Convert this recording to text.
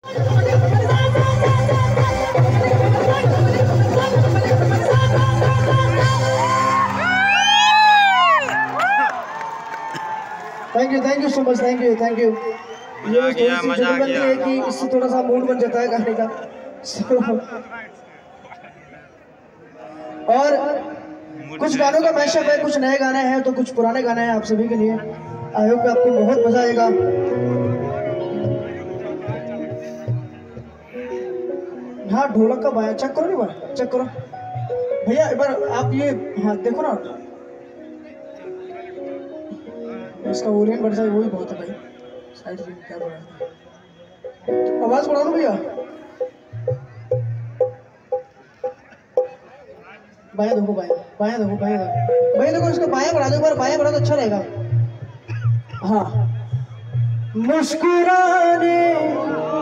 Thank you so much, thank you. ये मजा आ गया है कि इससे थोड़ा सा मूड बन जाता है गाने का। और कुछ गानों का मैशअप है, कुछ नए गाने हैं तो कुछ पुराने गाने हैं आप सभी के लिए। आई होप आपको बहुत मजा आएगा। हाँ ढोलक का बाया चेक करो, नहीं बाया चेक करो भैया एक बार आप ये। हाँ देखो ना इसका ओरियन बढ़ जाए वही बहुत है भाई। साइड से क्या बोल रहा है, आवाज बढ़ा लो भैया। बाया देखो, बाया देखो भैया देखो, इसका बाया बढ़ा दो, एक बार बाया बढ़ा तो अच्छा रहेगा। हाँ मुस्कुराने